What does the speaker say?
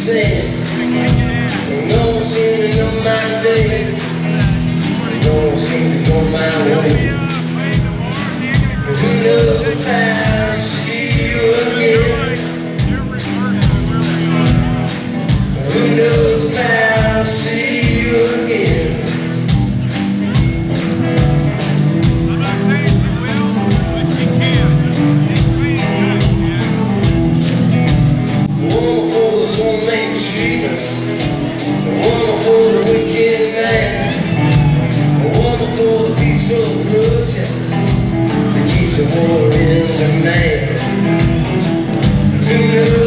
saying, no one seems to know my day, no one seems to go my way. Who knows if I'll see you again? Who knows if I'll see you again? One for the soulmate treatment, one for the wicked man, one for the peaceful protest that keeps the war in the man. Who knows